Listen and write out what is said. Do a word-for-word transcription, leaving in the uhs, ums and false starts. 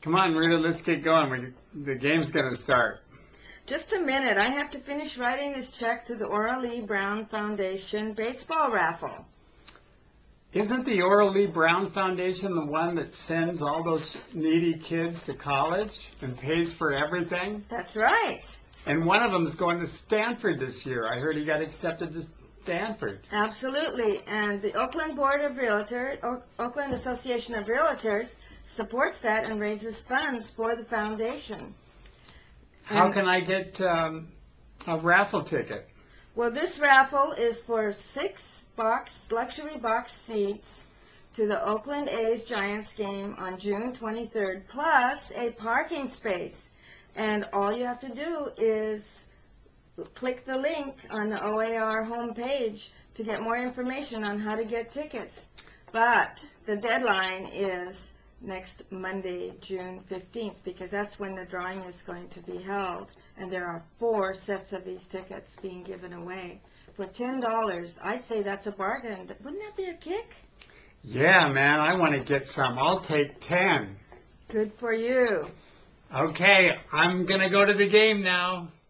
Come on, Rita, let's get going. We, the game's going to start. Just a minute. I have to finish writing this check to the Oral E. Brown Foundation baseball raffle. Isn't the Oral E. Brown Foundation the one that sends all those needy kids to college and pays for everything? That's right. And one of them's going to Stanford this year. I heard he got accepted to Stanford. Absolutely. And the Oakland Board of Realtors, o- Oakland Association of Realtors, supports that and raises funds for the foundation. How And- can I get um, a raffle ticket? Well, this raffle is for six box luxury box seats to the Oakland A's Giants game on June twenty-third, plus a parking space. And all you have to do is click the link on the O A R homepage to get more information on how to get tickets. But the deadline is next Monday, June fifteenth, because that's when the drawing is going to be held. And there are four sets of these tickets being given away. For ten dollars, I'd say that's a bargain. Wouldn't that be a kick? Yeah, man, I want to get some. I'll take ten. Good for you. Okay, I'm going to go to the game now.